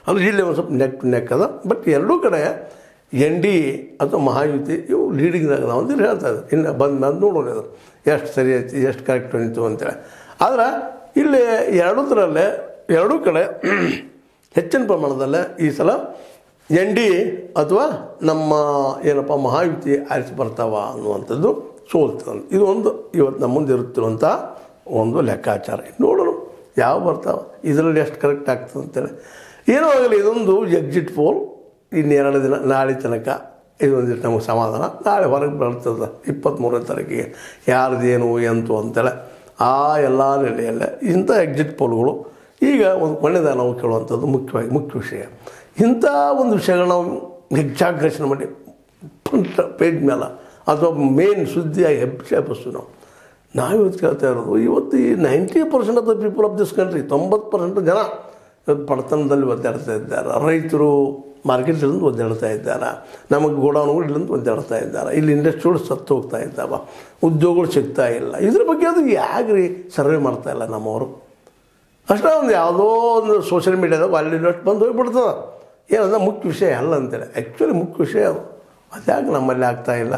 ಅಂದರೆ ಇಲ್ಲಿ ಒಂದು ಸ್ವಲ್ಪ ನೆಕ್ ಟು ನೆಕ್ ಅದ. ಬಟ್ ಎರಡೂ ಕಡೆ ಎನ್ ಡಿ ಅಥವಾ ಮಹಾಯುತಿ ಇವು ಲೀಡಿಂಗ್ದಾಗ ನಾವು ಅಂತ ಹೇಳ್ತಾ ಇದ್ದಾರೆ. ಇನ್ನು ಬಂದು ನೋಡೋಣ ಅದು ಎಷ್ಟು ಸರಿ ಐತಿ, ಎಷ್ಟು ಕರೆಕ್ಟ್ ಅನಿತು ಅಂತೇಳಿ. ಆದ್ರೆ ಇಲ್ಲಿ ಎರಡೂ ಕಡೆ ಹೆಚ್ಚಿನ ಪ್ರಮಾಣದಲ್ಲೇ ಈ ಸಲ ಎನ್ ಡಿ ಅಥವಾ ನಮ್ಮ ಏನಪ್ಪ ಮಹಾಯುತಿ ಆರಿಸಿ ಬರ್ತಾವ ಅನ್ನುವಂಥದ್ದು ಸೋಲ್ತದೆ. ಇದು ಒಂದು ಇವತ್ತು ನಮ್ಮ ಮುಂದೆ ಇರುತ್ತಿರುವಂಥ ಒಂದು ಲೆಕ್ಕಾಚಾರ. ನೋಡೋಣ ಯಾವ ಬರ್ತಾವೆ, ಇದರಲ್ಲಿ ಎಷ್ಟು ಕರೆಕ್ಟ್ ಆಗ್ತದೆ ಅಂತೇಳಿ. ಏನೋ ಆಗಲಿ, ಇದೊಂದು ಎಕ್ಸಿಟ್ ಪೋಲ್. ಇನ್ನೆರಡು ದಿನ ನಾಳೆ ತನಕ ಇದೊಂದಿಷ್ಟು ನಮಗೆ ಸಮಾಧಾನ. ನಾಳೆ ಹೊರಗೆ ಬರ್ತದೆ 23ನೇ ತಾರೀಕಿಗೆ ಯಾರ್ದೇನು ಎಂತು ಅಂತೇಳಿ. ಆ ಎಲ್ಲ ನೆಲೆಯಲ್ಲೇ ಇಂಥ ಎಕ್ಸಿಟ್ ಪೋಲ್ಗಳು ಈಗ ಒಂದು ಕೊನೆದಾಗ ನಾವು ಕೇಳುವಂಥದ್ದು ಮುಖ್ಯ ವಿಷಯ. ಇಂಥ ಒಂದು ವಿಷಯಗಳು ನಾವು ಎಕ್ಸಾಗ್ರೇಷನ್ ಮಾಡಿ ಪೇಜ್ ಮೇಲೆ ಅಥವಾ ಮೇನ್ ಸುದ್ದಿಯಾಗಿ ಎಬ್ಬಿಸ್ತೀವಿ ನಾವು ಇವತ್ತು ಕೇಳ್ತಾ ಇರೋದು. ಇವತ್ತು ಈ 90% of the people of this country, 90% ಜನ ಇವತ್ತು ಬಡತನದಲ್ಲಿ ಒದ್ದಾಡ್ತಾ ಇದ್ದಾರೆ. ರೈತರು ಮಾರ್ಕೆಟ್ಲಿಂದ ಒದ್ದಾಡ್ತಾ ಇದ್ದಾರೆ, ನಮಗೆ ಗೋಡೌನ್ಗಳು ಇಲ್ಲಿಂದ ಒದ್ದಾಡ್ತಾ ಇದ್ದಾರೆ, ಇಲ್ಲಿ ಇಂಡಸ್ಟ್ರಿಗಳು ಸತ್ತು ಹೋಗ್ತಾ ಇದ್ದಾವೆ, ಉದ್ಯೋಗಗಳು ಸಿಗ್ತಾ ಇಲ್ಲ. ಇದ್ರ ಬಗ್ಗೆ ಅದು ಯಾಕ್ರಿ ಸರ್ವೆ ಮಾಡ್ತಾ ಇಲ್ಲ ನಮ್ಮವರು? ಅಷ್ಟೇ ಒಂದು ಯಾವುದೋ ಒಂದು ಸೋಷಿಯಲ್ ಮೀಡ್ಯಾದಾಗ ಅಲ್ಲಿ ಅಷ್ಟು ಬಂದು ಹೋಗಿಬಿಡ್ತದೆ. ಏನಂದ್ರೆ ಮುಖ್ಯ ವಿಷಯ ಅಲ್ಲ ಅಂತೇಳಿ. ಆ್ಯಕ್ಚುಲಿ ಮುಖ್ಯ ವಿಷಯ ಅದು ಅದ್ಯಾಕೆ ನಮ್ಮಲ್ಲಿ ಆಗ್ತಾಯಿಲ್ಲ?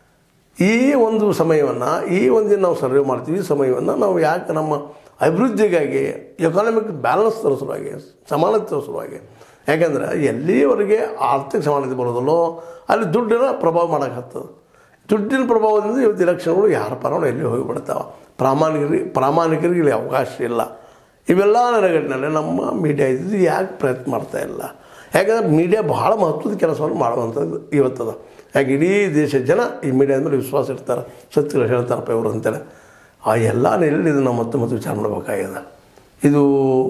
ಈ ಒಂದು ಸಮಯವನ್ನು ಈ ಒಂದಿನ ನಾವು ಸರ್ವೆ ಮಾಡ್ತೀವಿ. ಈ ಸಮಯವನ್ನು ನಾವು ಯಾಕೆ ನಮ್ಮ ಅಭಿವೃದ್ಧಿಗಾಗಿ, ಎಕಾನಮಿಕ್ ಬ್ಯಾಲೆನ್ಸ್ ತರಿಸುವಾಗಿ, ಸಮಾನತೆ ತರಿಸುವಾಗಿ, ಯಾಕೆಂದರೆ ಎಲ್ಲಿವರೆಗೆ ಆರ್ಥಿಕ ಸಮಾನತೆ ಬರೋದಲ್ಲೋ ಅಲ್ಲಿ ದುಡ್ಡಿನ ಪ್ರಭಾವ ಮಾಡೋಕ್ಕಾಗ್ತದೆ. ದುಡ್ಡಿನ ಪ್ರಭಾವದಿಂದ ಇವತ್ತು ಇಲೆಕ್ಷನ್ಗಳು ಯಾರ ಪರವೂ ಎಲ್ಲಿ ಹೋಗಿಬಿಡ್ತಾವೆ. ಪ್ರಾಮಾಣಿಕರಿಗೆ ಇಲ್ಲಿ ಅವಕಾಶ ಇಲ್ಲ. ಇವೆಲ್ಲ ನೆಲೆಗಟ್ಟಿನಲ್ಲಿ ನಮ್ಮ ಮೀಡಿಯಾ ಇದ್ದು ಯಾಕೆ ಪ್ರಯತ್ನ ಮಾಡ್ತಾಯಿಲ್ಲ? ಯಾಕಂದರೆ ಮೀಡಿಯಾ ಭಾಳ ಮಹತ್ವದ ಕೆಲಸವನ್ನು ಮಾಡುವಂಥದ್ದು ಇವತ್ತದ. ಯಾಕೆ ಇಡೀ ದೇಶದ ಜನ ಈ ಮೀಡಿಯಾದ ಮೇಲೆ ವಿಶ್ವಾಸ ಇರ್ತಾರೆ, ಸತ್ಯಗಳು ಹೇಳ್ತಾರಪ್ಪ ಇವರು ಅಂತೇಳಿ. ಆ ಎಲ್ಲ ನೆಲೆಯಲ್ಲಿ ಇದನ್ನು ಮತ್ತೆ ವಿಚಾರ ಮಾಡಬೇಕಾಗಿದೆ. ಇದು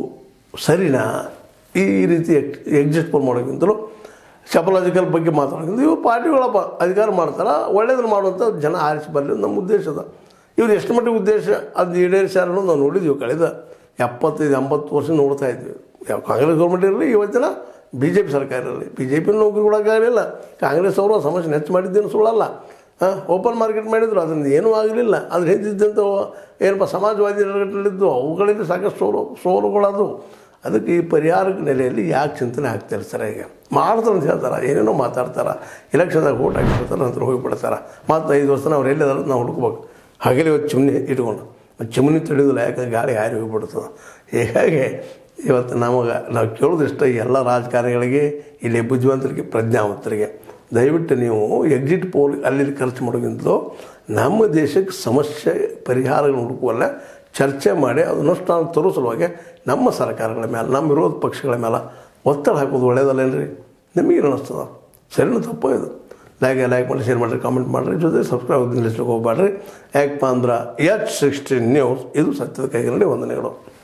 ಸರಿನಾ? ಈ ರೀತಿ ಎಕ್ಸಿಟ್ ಪೋಲ್ ಮಾಡೋಕ್ಕಿಂತಲೂ ಸೈಕಾಲಜಿಕಲ್ ಬಗ್ಗೆ ಮಾತಾಡೋಕ್ಕಿಂತ ಇವು ಪಾರ್ಟಿಗಳಪ್ಪ ಅಧಿಕಾರ ಮಾಡ್ತಾರೆ, ಒಳ್ಳೆಯದನ್ನು ಮಾಡುವಂಥ ಜನ ಆರಿಸಿ ಬರಲಿ ನಮ್ಮ ಉದ್ದೇಶದ. ಇವ್ರು ಎಷ್ಟು ಮಟ್ಟಿಗೆ ಉದ್ದೇಶ ಅದು ಈಡೇರಿಸ್ಯಾರನ್ನು ನಾವು ನೋಡಿದ್ದೀವಿ. ಕಳೆದ 75-80 ವರ್ಷ ನೋಡ್ತಾ ಇದ್ವಿ. ಯಾವ ಕಾಂಗ್ರೆಸ್ ಗೌರ್ಮೆಂಟ್ ಇರಲಿ, ಇವತ್ತಿನ BJP ಸರ್ಕಾರ ಇರಲಿ. BJP ನೌಕರಿ ಕೊಡೋಕ್ಕಾಗಲಿಲ್ಲ. ಕಾಂಗ್ರೆಸ್ ಅವರು ಸಮಸ್ಯೆ ಹೆಚ್ಚು ಮಾಡಿದ್ದೇನು ಸುಳ್ಳಲ್ಲ. ಓಪನ್ ಮಾರ್ಕೆಟ್ ಮಾಡಿದ್ರು, ಅದರಿಂದ ಏನೂ ಆಗಲಿಲ್ಲ. ಅದ್ರ ಹಿಂದಿದ್ದಂಥ ಏನಪ್ಪ ಸಮಾಜವಾದಿ ನೆಲೆಗಟ್ಟಲಿದ್ದು ಅವುಗಳಿಂದ ಸಾಕಷ್ಟು ಸೋಲುಗಳದು. ಅದಕ್ಕೆ ಈ ಪರಿಹಾರದ ನೆಲೆಯಲ್ಲಿ ಯಾಕೆ ಚಿಂತನೆ ಆಗ್ತಾರೆ ಸರಿಯಾಗಿ ಮಾಡ್ತಾರೆ ಅಂತ ಹೇಳ್ತಾರೆ, ಏನೇನೋ ಮಾತಾಡ್ತಾರೆ, ಎಲೆಕ್ಷನ್ದಾಗ ಓಟ್ ಹಾಕಿರ್ತಾರೆ, ನಂತರ ಹೋಗಿಬಿಡ್ತಾರೆ. ಮತ್ತು 5 ವರ್ಷ ಅವ್ರು ಎಲ್ಲಿದಾರ ನಾವು ಹುಡುಕ್ಬೇಕು. ಹಾಗೆಲ್ಲ ಇವತ್ತು ಚಿಮ್ನಿ ಇಟ್ಕೊಂಡು ಚಿಮ್ನಿ ತಿಳಿಯೋದಿಲ್ಲ, ಯಾಕಂದ್ರೆ ಗಾಳಿ ಹಾರಿ ಹೋಗಿಬಿಡ್ತದೆ. ಹೀಗಾಗಿ ಇವತ್ತು ನಾವು ಕೇಳೋದಿಷ್ಟ ಎಲ್ಲ ರಾಜಕಾರಣಿಗಳಿಗೆ, ಇಲ್ಲಿ ಬುದ್ಧಿವಂತರಿಗೆ, ಪ್ರಜ್ಞಾವಂತರಿಗೆ, ದಯವಿಟ್ಟು ನೀವು ಎಕ್ಸಿಟ್ ಪೋಲ್ ಅಲ್ಲಿ ಖರ್ಚು ಮಾಡೋಕ್ಕಿಂತಲೂ ನಮ್ಮ ದೇಶಕ್ಕೆ ಸಮಸ್ಯೆ ಪರಿಹಾರಗಳು ಹುಡುಕುವಲ್ಲ ಚರ್ಚೆ ಮಾಡಿ ಅನುಷ್ಠಾನ ತರೋ ಸಲುವಾಗಿ ನಮ್ಮ ಸರ್ಕಾರಗಳ ಮೇಲೆ, ನಮ್ಮ ವಿರೋಧ ಪಕ್ಷಗಳ ಮೇಲೆ ಒತ್ತಡ ಹಾಕೋದು ಒಳ್ಳೆಯದಲ್ಲೇನ್ರಿ? ನಿಮಗೇನು ಅನ್ನಿಸ್ತದ? ಸರಿನೂ ತಪ್ಪು ಇದು? ಲೈಕ್ ಮಾಡಿ, ಶೇರ್ ಮಾಡಿರಿ, ಕಾಮೆಂಟ್ ಮಾಡಿರಿ, ಜೊತೆ ಸಬ್ಸ್ಕ್ರೈಬ್ ನಿಲ್ಲಿಸ್ಲಿಕ್ಕೆ ಹೋಗ್ಬೇಡ್ರಿ. ಯಾಕಪ್ಪ ಅಂದ್ರೆ H16 ನ್ಯೂಸ್ ಇದು ಸತ್ಯದ ಕೈಗೆ ವಂದನೆಗಳು.